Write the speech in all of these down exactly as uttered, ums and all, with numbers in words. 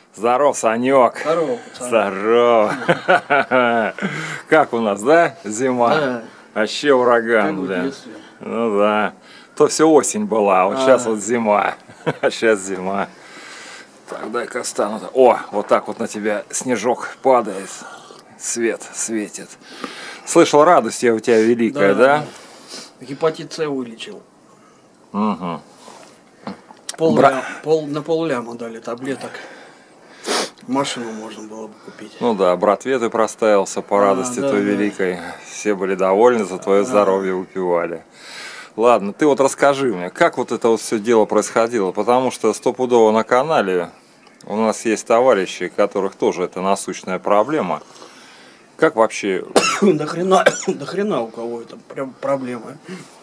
Здоров, Санек. Здорово, пацан. Здорово. Как у нас, да, зима? Да. Вообще ураган, блин. Ну да. То все осень была, а вот а. сейчас вот зима. А сейчас зима. Так, дай-ка стану. О, вот так вот на тебя снежок падает. Свет светит. Слышал, радость я у тебя великая, да? да? да. Гепатит С вылечил. Угу. Пол, Бра... лям, пол, на полляма дали таблеток. Машину можно было бы купить. Ну да, братве ты проставился по радости а, да, той да. великой. Все были довольны, за твое а. здоровье выпивали. Ладно, ты вот расскажи мне, как вот это вот все дело происходило, потому что стопудово на канале у нас есть товарищи, у которых тоже это насущная проблема. Как вообще? До хрена, до хрена у кого это прям проблема.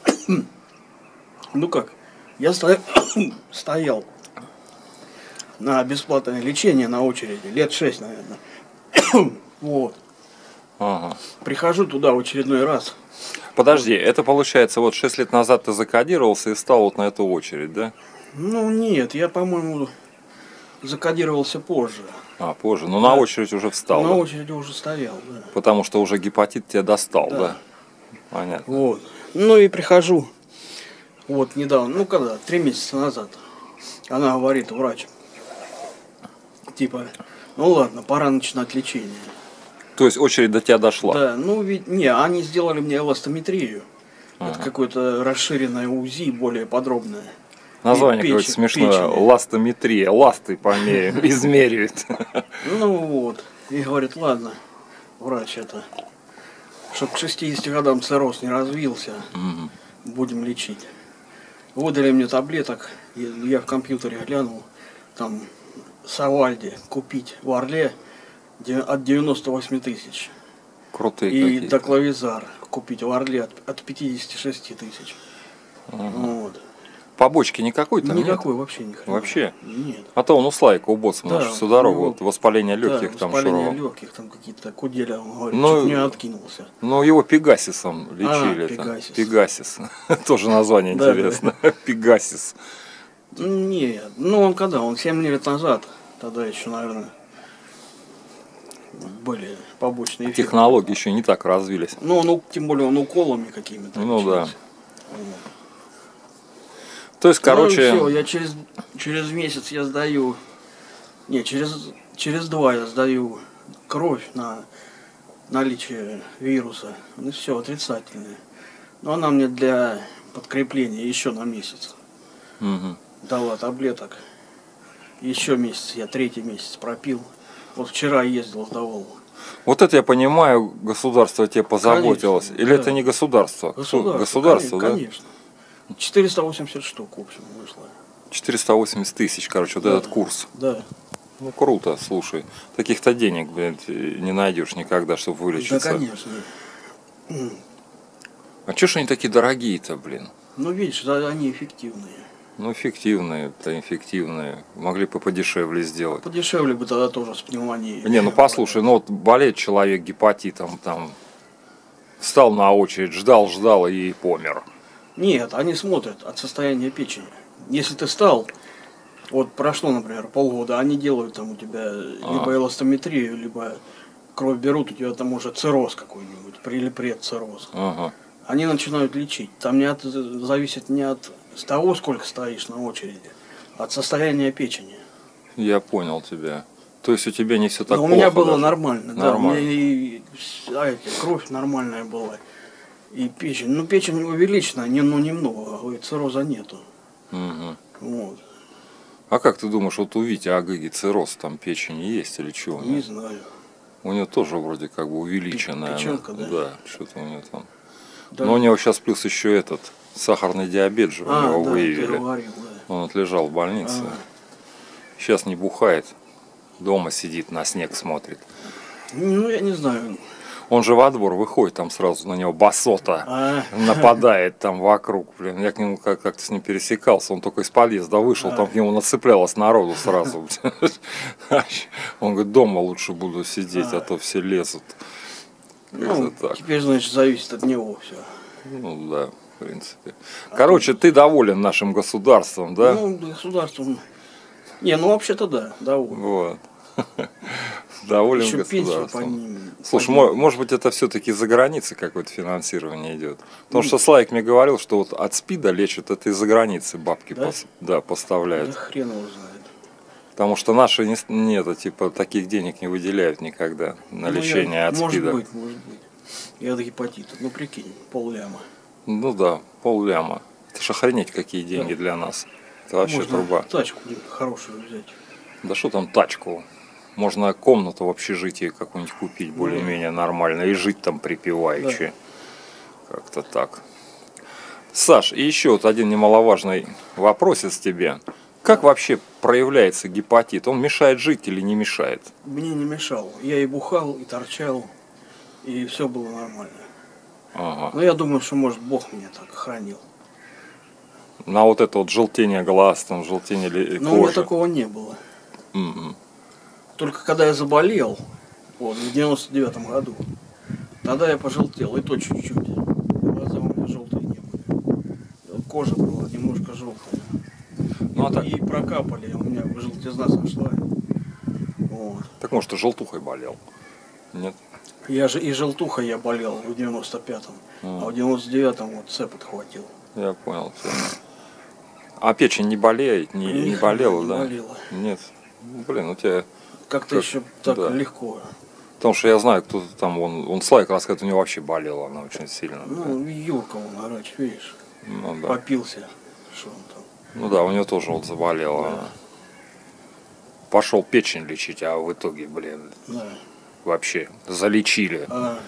Ну как, я стоял, стоял на бесплатное лечение на очереди, лет шесть, наверное. Вот. Ага. Прихожу туда в очередной раз. Подожди, это получается, вот шесть лет назад ты закодировался и стал вот на эту очередь, да? Ну нет, я, по-моему, закодировался позже. А, позже, но да. на очередь уже встал. На да? очереди уже стоял, да. Потому что уже гепатит тебя достал, да? да? Понятно. Вот. Ну и прихожу, вот недавно, ну когда, три месяца назад, она говорит, врач, типа, ну ладно, пора начинать лечение. То есть очередь до тебя дошла? Да, ну ведь, не, они сделали мне эластометрию. Ага. Это какое-то расширенное УЗИ, более подробное. Название какое-то смешное, печени. Ластометрия, ласты померяют, измеряют. Ну вот, и говорит, ладно, врач это, чтобы к шестидесяти годам цирроз не развился, угу. будем лечить. Выдали мне таблеток, я в компьютере глянул, там Савальди купить в Орле от девяноста восьми тысяч. Крутые и какие-то. Доклавизар купить в Орле от, от пятидесяти шести тысяч. Угу. Вот. Побочки никакой там Никакой нет? вообще ни хрена. Вообще? Нет. А то он у Слайка, у Боцмана, да, всю дорогу, вот, воспаление легких да, там воспаление шуровал. легких, там какие-то куделя, он говорит, ну, чуть не откинулся. Ну, его Пегасисом лечили. А, Пегасис. Пегасис. Тоже название интересно. Пегасис. Нет, ну он когда? Он семь лет назад, тогда еще, наверное, были побочные эффекты. Технологии еще не так развились. Ну, ну тем более он уколами какими-то. Ну да. То есть, короче... Ну, все, я через, через месяц я сдаю, не, через, через два я сдаю кровь на наличие вируса. Ну все, отрицательное. Но она мне для подкрепления еще на месяц угу. дала таблеток. Еще месяц, я третий месяц пропил. Вот вчера ездил, сдавал. Вот это я понимаю, государство о тебе позаботилось. Конечно, Или да. это не государство? Государство, государство конечно, да? конечно. четыреста восемьдесят штук, в общем, вышло. четыреста восемьдесят тысяч, короче, вот да. этот курс. Да. Ну, круто, слушай. Таких-то денег, блядь, не найдешь никогда, чтобы вылечиться. Да, конечно. А чё ж они такие дорогие-то, блин? Ну, видишь, да, они эффективные. Ну, эффективные-то эффективные. Могли бы подешевле сделать. Подешевле бы тогда тоже с пневмонией. Не, ну послушай, ну вот болеет человек гепатитом, там, встал на очередь, ждал, ждал и помер. Нет, они смотрят от состояния печени. Если ты стал, вот прошло, например, полгода, они делают там у тебя а. либо эластометрию, либо кровь берут, у тебя там уже цирроз какой-нибудь, или предцирроз. Ага. Они начинают лечить. Там не от, зависит не от того, сколько стоишь на очереди, а от состояния печени. Я понял тебя. То есть у тебя не все так Но плохо? У меня было даже? нормально, нормально. Да, у меня и, а, кровь нормальная была. И печень, ну печень увеличена, не, ну немного, а цирроза нету. Угу. Вот. А как ты думаешь, вот у Вити Агыги цирроз там печени есть или чего? Не знаю. У него тоже вроде как бы увеличенная. Печенка, она. да? Да, что-то у него там. Да. Но у него сейчас плюс еще этот сахарный диабет же а, у него да, выявили. Говорил, да. Он отлежал в больнице. А. Сейчас не бухает, дома сидит, на снег смотрит. Ну, я не знаю. Он же во двор выходит, там сразу на него басота а. нападает там вокруг. Блин, я к нему как-то с ним пересекался, он только из подъезда вышел, а. там к нему нацеплялось народу сразу. Он говорит, дома лучше буду сидеть, а то все лезут. Ну, теперь, значит, зависит от него все. Ну да, в принципе. Короче, ты доволен нашим государством, да? Ну, государством. Не, ну вообще-то да, доволен. Вот. Доволен Еще пенсию государством. поднимем. Слушай, мо- может быть, это все-таки за границей какое-то финансирование идет? Потому что Славик мне говорил, что вот от СПИДа лечат, это из-за границы бабки Да? пос- да, Да поставляют. хрен его знает. Потому что наши не, с- нет, типа таких денег не выделяют никогда на Ну, я- лечение от может СПИДа. быть, может быть. И от гепатита. Ну прикинь, полляма. Ну да, полляма. Это ж охренеть какие деньги Да. для нас. Это вообще Можно труба. тачку хорошую взять. Да что там тачку? Можно комнату в общежитии какую-нибудь купить более-менее нормально и жить там припеваючи. Как-то так. Саш, и еще вот один немаловажный вопросец тебе. Как вообще проявляется гепатит? Он мешает жить или не мешает? Мне не мешал. Я и бухал, и торчал, и все было нормально. Ага. Но я думаю, что, может, Бог меня так хранил. На вот это вот желтение глаз, там желтение ли- Но у меня кожи. такого не было. Мгм. Только когда я заболел, вот, в девяносто девятом году, тогда я пожелтел, и то чуть-чуть. Глаза у меня желтые не были. Кожа была немножко желтая. Ну а так, И прокапали, у меня желтизна сошла. Вот. так может и желтухой болел? Нет? Я же и желтухой я болел в девяносто пятом, а в девяносто девятом вот цеп отхватил. Я понял. Всё. А печень не болеет, не, не Ни болела, хрена да? не болела. Нет. Ну, блин, у тебя... Как-то Как- еще так да. легко. Потому что я знаю, кто там, он, он Славик рассказывает, у него вообще болела она очень сильно. Ну, Юрка он, Арач, видишь, Ну да. попился. Что он там? Ну да, у него тоже вот заболела. Да. Пошел печень лечить, а в итоге, блин, Да. вообще залечили. А,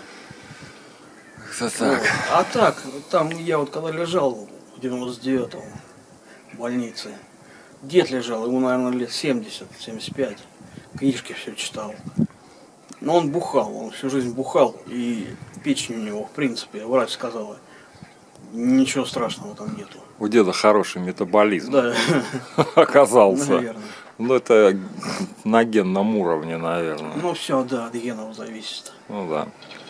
Это вот. А так, там я вот когда лежал в девяносто девятом в больнице, дед лежал, ему, наверное, лет семьдесят семьдесят пять, книжки все читал. Но он бухал, он всю жизнь бухал, и печень у него, в принципе, врач сказала, ничего страшного там нету. У деда хороший метаболизм Да, оказался. наверное. Ну это на генном уровне, наверное. Ну все, да, от генов зависит. Ну да.